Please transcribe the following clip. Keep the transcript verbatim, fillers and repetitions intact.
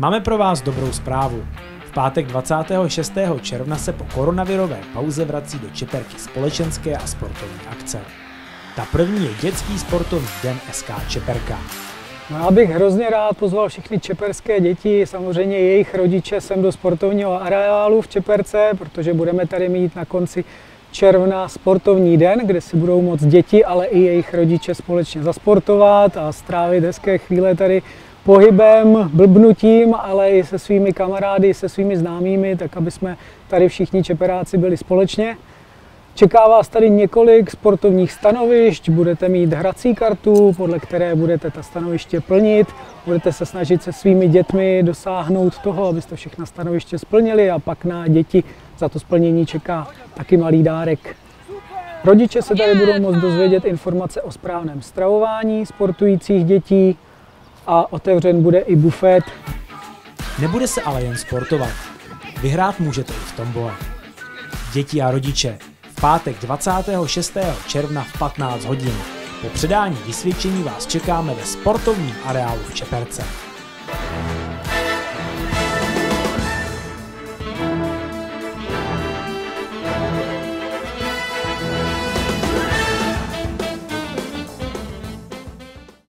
Máme pro vás dobrou zprávu. V pátek dvacátého šestého června se po koronavirové pauze vrací do Čeperky společenské a sportovní akce. Ta první je dětský sportovní den S K Čeperka. No, já bych hrozně rád pozval všechny čeperské děti, samozřejmě jejich rodiče sem do sportovního areálu v Čeperce, protože budeme tady mít na konci června sportovní den, kde si budou moct děti, ale i jejich rodiče společně zasportovat a strávit hezké chvíle tady pohybem, blbnutím, ale i se svými kamarády, se svými známými, tak aby jsme tady všichni Čeperáci byli společně. Čeká vás tady několik sportovních stanovišť, budete mít hrací kartu, podle které budete ta stanoviště plnit, budete se snažit se svými dětmi dosáhnout toho, abyste všechna stanoviště splnili a pak na děti za to splnění čeká taky malý dárek. Rodiče se tady budou moct dozvědět informace o správném stravování sportujících dětí a otevřen bude i bufet. Nebude se ale jen sportovat. Vyhrát můžete i v tombole. Děti a rodiče, v pátek dvacátého šestého června v patnáct hodin. Po předání vysvědčení vás čekáme ve sportovním areálu v Čeperce.